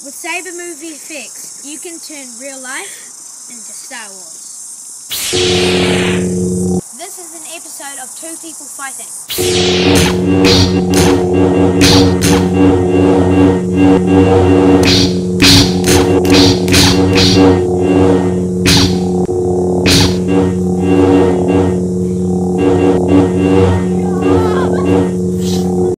With Saber movie effects, you can turn real life into Star Wars. This is an episode of Two People Fighting.